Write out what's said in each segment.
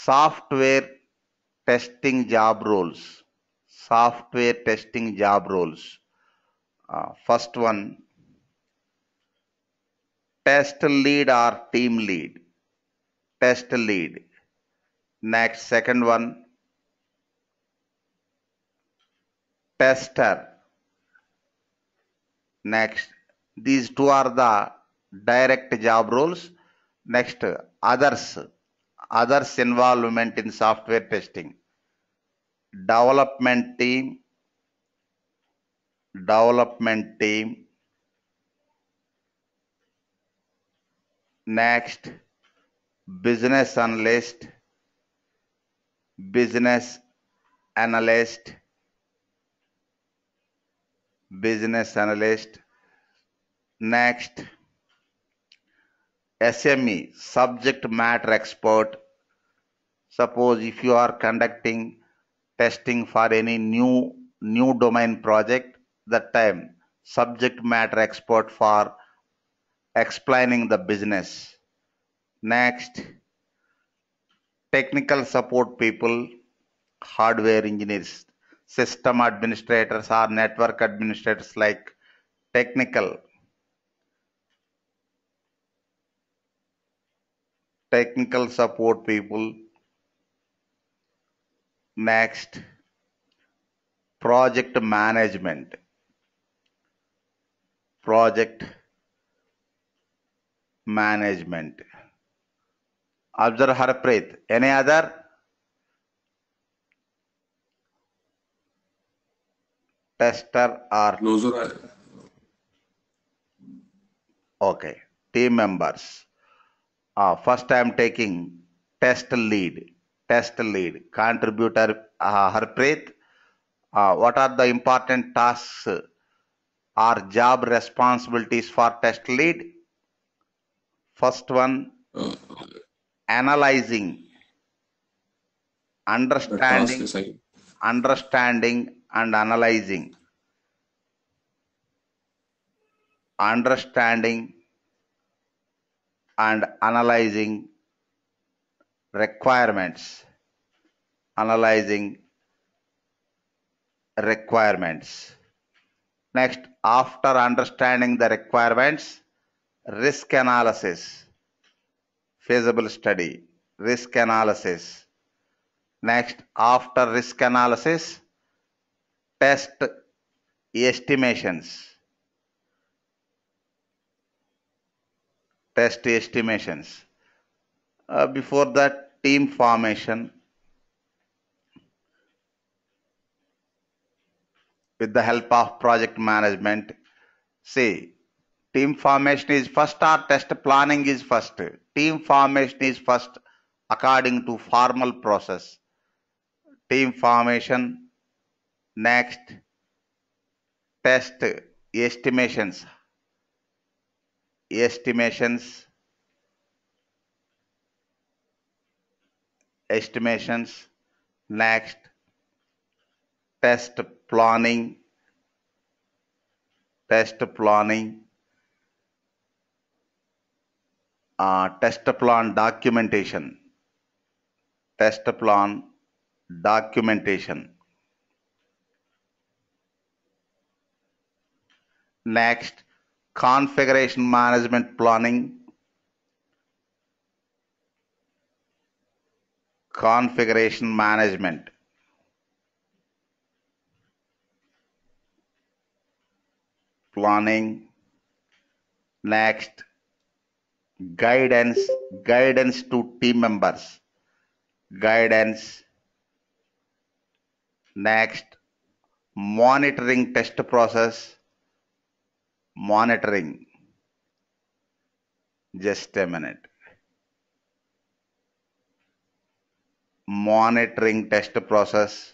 Software testing job roles. Software testing job roles. First one, test lead or team lead. Test lead. Next, second one, tester. Next, these two are the direct job roles. Next, others. Others involvement in software testing. Development team. Development team. Next, business analyst. Business analyst. Business analyst. Next, SME, subject matter expert. Suppose if you are conducting testing for any new domain project, that time subject matter expert for explaining the business. Next, technical support people, hardware engineers, system administrators or network administrators, like technical support people. Next, project management. Project management. Observe Harpreet. Any other? Tester or? No, sir. Okay. Team members. First I am taking test lead. Test lead. Contributor Harpreet. What are the important tasks or job responsibilities for test lead? First one, analyzing, understanding and analyzing. Understanding and analyzing requirements. Analyzing requirements. Next, after understanding the requirements, risk analysis, feasible study, risk analysis. Next, after risk analysis, test estimations. Test estimations. Before that, team formation. With the help of project management. See, team formation is first or test planning is first. Team formation is first according to formal process. Team formation. Next, test estimations. Estimations. Next, test planning. Test plan documentation. Test plan documentation. Next, configuration management planning. Configuration management. Planning. Next, guidance to team members. Guidance. Next, monitoring test process. Monitoring. Just a minute. Monitoring test process.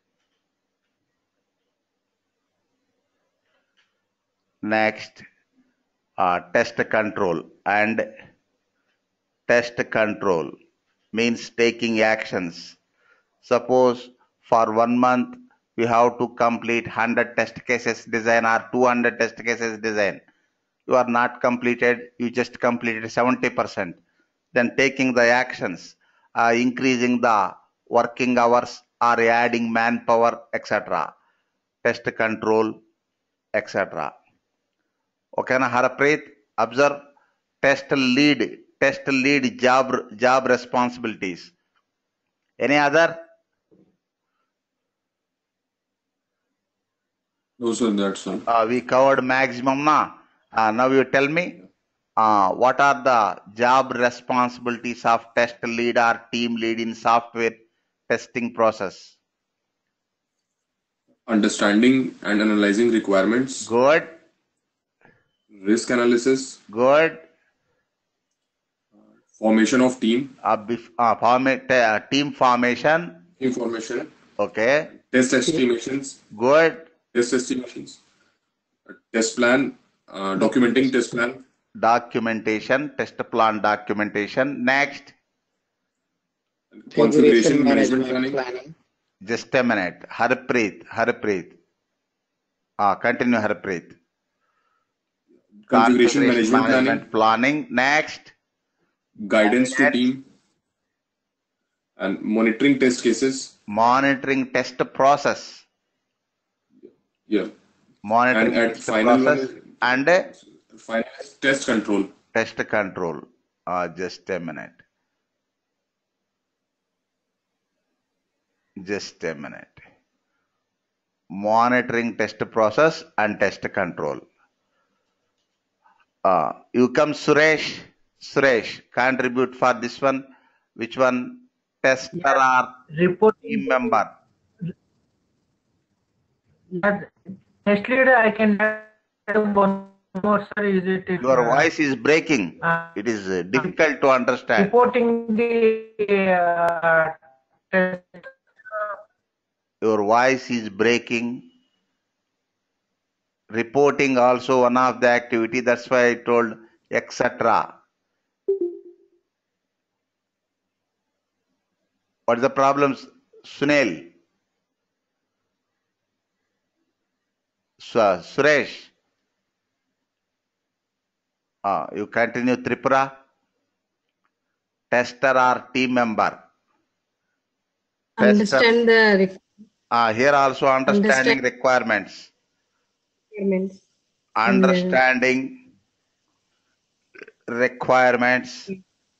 Next, test control. And test control means taking actions. Suppose for 1 month we have to complete 100 test cases design or 200 test cases design. You are not completed, you just completed 70%. Then taking the actions increasing the working hours or adding manpower, etc. Test control, etc. Okay, na Harpreet, observe test lead job responsibilities. Any other? No, sir, that's all. We covered maximum na. Now you tell me what are the job responsibilities of test lead or team lead in software testing process? Understanding and analyzing requirements, Good, risk analysis, good. formation of team, Team formation. information, Okay, test estimations, good. test plan, documenting test plan, Documentation, test plan documentation. Next, configuration management planning, just a minute. Harpreet. Continue, Harpreet. configuration management planning, planning. Next, guidance to team, and monitoring test cases. monitoring test process. Yeah. Monitoring And at test final process and final test control. test control. Just a minute. Just a minute. Monitoring test process and test control. You come, Suresh. Suresh, contribute for this one. Which one? Tester or Reporting team member? test lead, I can add one more, sir. Is it? Your voice is breaking. It is difficult to understand. Reporting the test. Your voice is breaking. Reporting also one of the activity. That's why I told etc. What is the problem, Sunil? Suresh. You continue, Tripura. Tester or team member? Understand the here also understanding requirements. Understanding requirements.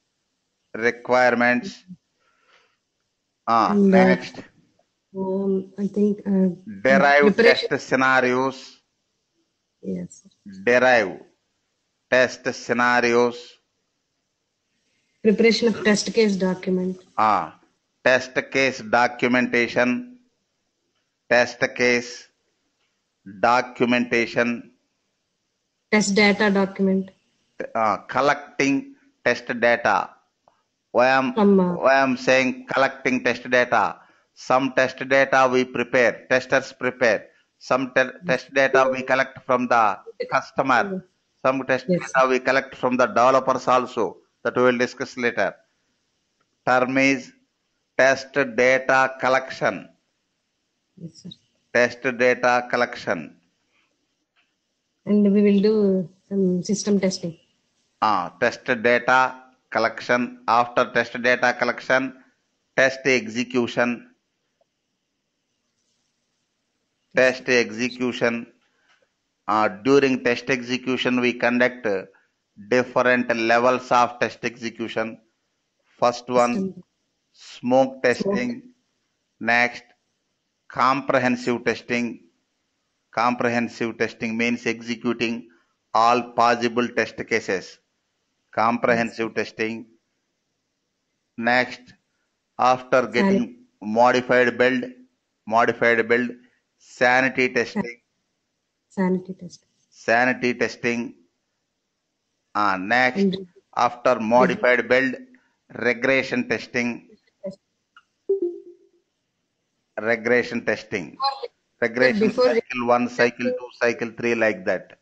Next. I think Derive test scenarios. Yes. Derive test scenarios. Preparation of test case document. Test case documentation. Test case documentation. Test data document. Collecting test data. Why I'm saying collecting test data. Some test data we prepare, testers prepare. Some test data we collect from the customer. Some test data we collect from the developers also. That we will discuss later. Term is test data collection. Yes, sir. Test data collection. And we will do some system testing. Test data collection. After test data collection, test execution. Test execution. During test execution, we conduct different levels of test execution. First one, smoke testing. Next, comprehensive testing. Comprehensive testing means executing all possible test cases. Comprehensive testing. Next, after getting modified build, sanity testing. Sanity testing. Next, after modified build, regression testing. Regression testing. Regression cycle 1, cycle 2, cycle 3, like that.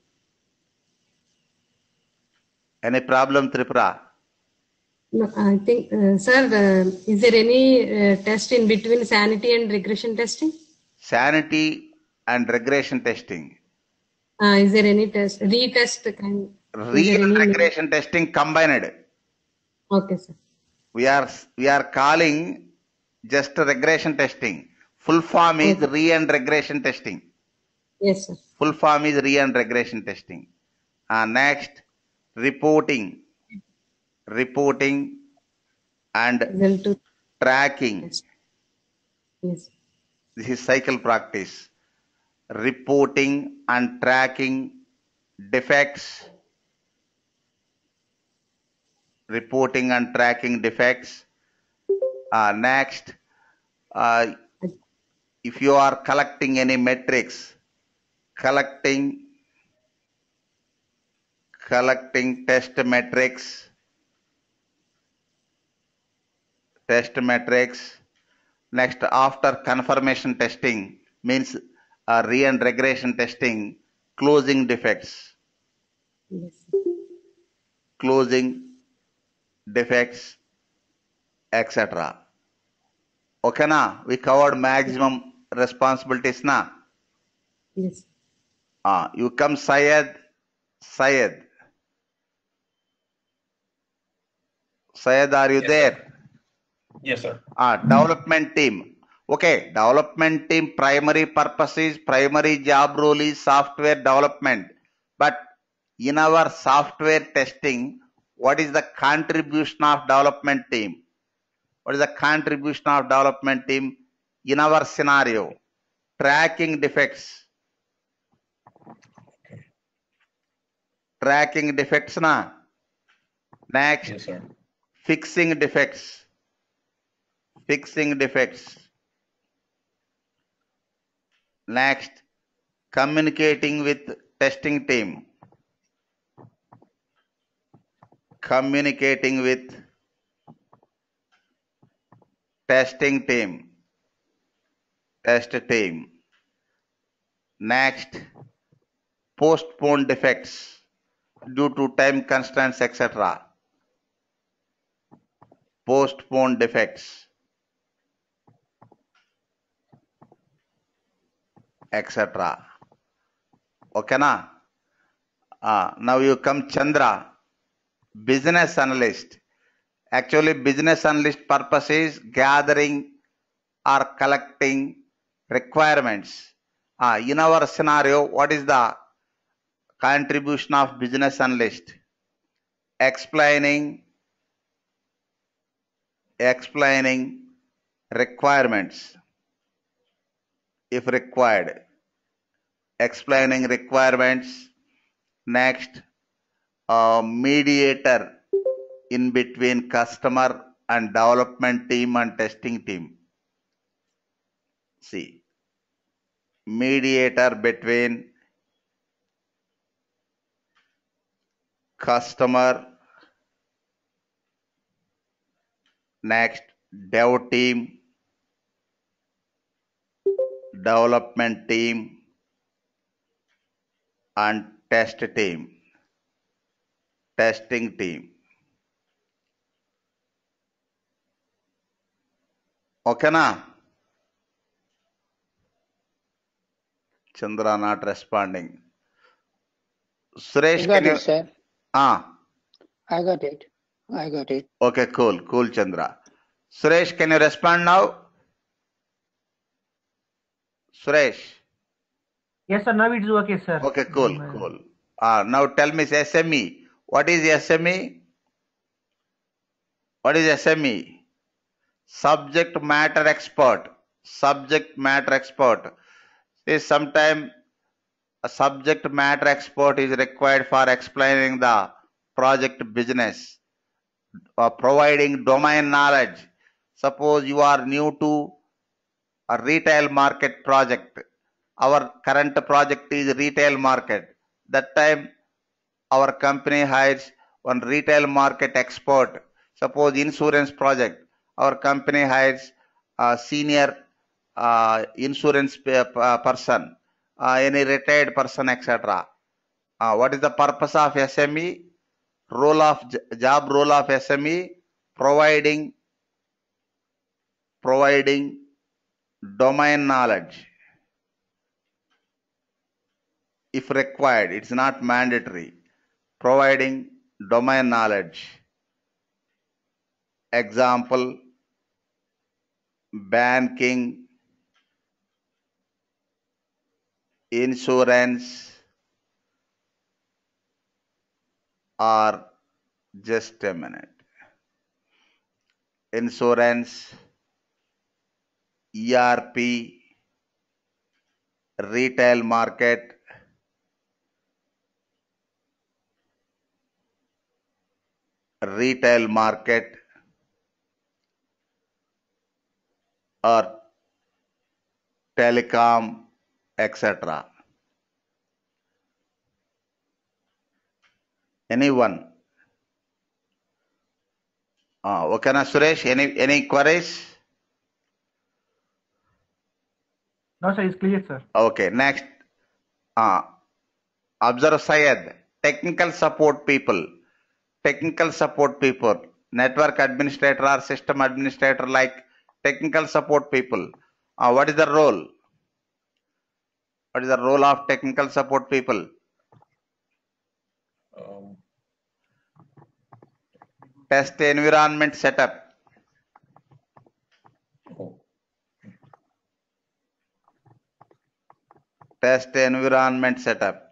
Any problem, Tripura? No, I think, sir, is there any test in between sanity and regression testing? Sanity and regression testing. Is there any test? Retest kind? Real regression testing combined. Okay, sir. we are calling just regression testing. Full form is Okay. re and regression testing. Yes, sir. Full form is re and regression testing. Next, reporting and Result to tracking. test. Yes. This is cycle practice. Reporting and tracking defects. Reporting and tracking defects. Next, if you are collecting any metrics, collecting test metrics. Next, after confirmation testing means re and regression testing, closing defects, Yes. etc. Okay, na? We covered maximum responsibilities, na? Yes. You come Syed. Syed, are you Yes, there? sir. Yes, sir. Development team. Okay, development team primary purpose is, primary job role is software development. But in our software testing, what is the contribution of development team? What is the contribution of development team in our scenario? Tracking defects. Tracking defects, na? Next, Yes, sir. fixing defects. Next, communicating with testing team. Test team. Next, postpone defects due to time constraints, etc. Postpone defects, etc. Okay, na? Now you come Chandra, business analyst. Actually, business analyst purpose is gathering or collecting requirements. In our scenario, what is the contribution of business analyst? Explaining requirements if required. Explaining requirements. Next, mediator in between customer and development team and testing team. See, mediator between customer, next dev team, development team, and testing team. Okay, na? Chandra not responding. Suresh, I got can you? it, sir. I got it. Okay, cool, Chandra. Suresh, can you respond now? Suresh. Yes, sir. Now it's okay, sir. Okay, cool. Now tell me SME. What is SME? Subject matter expert. See, sometimes a subject matter expert is required for explaining the project business, providing domain knowledge. Suppose you are new to a retail market project. Our current project is retail market. That time our company hires one retail market expert. Suppose insurance project, our company hires a senior insurance person, any retired person, etc. What is the purpose of SME? Job role of SME, providing domain knowledge if required. It's not mandatory. Providing domain knowledge. Example, banking, insurance, or just a minute. Insurance, ERP, retail market, or telecom, etc. Anyone? Okay, na Suresh, any queries? No, sir, it's clear, sir. Okay, next. Observe Syed, technical support people, network administrator or system administrator, like technical support people. What is the role? What is the role of technical support people? Test environment setup. Test environment setup.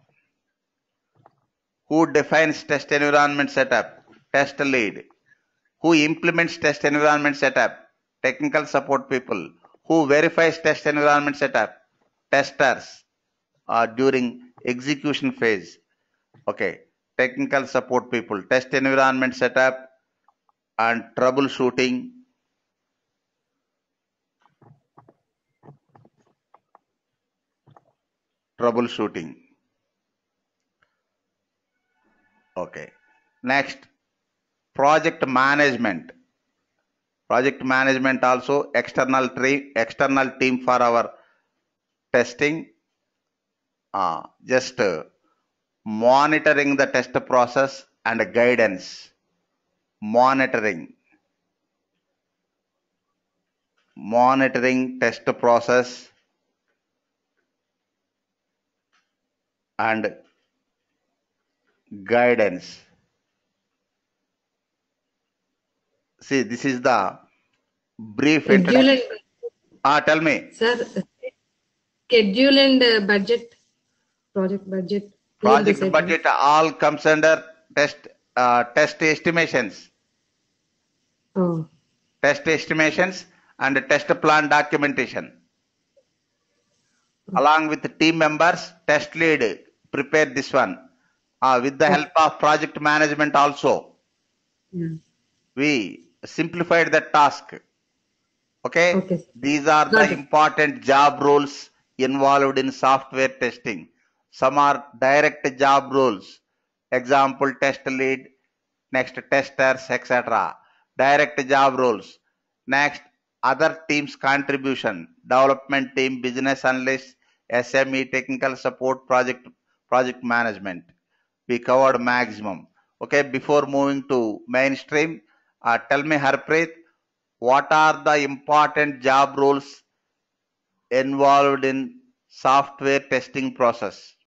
Who defines test environment setup? Test lead. Who implements test environment setup? Technical support people. Who verifies test environment setup? Testers. During execution phase. Okay. Technical support people. Test environment setup and troubleshooting. Okay. Next, project management. Project management also external team for our testing. Just monitoring the test process and guidance. Monitoring test process and guidance. See, this is the brief introduction. Tell me. Sir, schedule and budget, project budget. Project budget all comes under test estimations. Oh. Test estimations and test plan documentation. Along with the team members, test lead prepare this one. With the help of project management also. We simplified the task. Okay? These are the important job roles involved in software testing. Some are direct job roles. Example, test lead, next testers, etc. Direct job roles. Next, other teams contribution. Development team, business analyst, SME, technical support, project management. We covered maximum. Okay, before moving to mainstream, tell me, Harpreet, what are the important job roles involved in software testing process?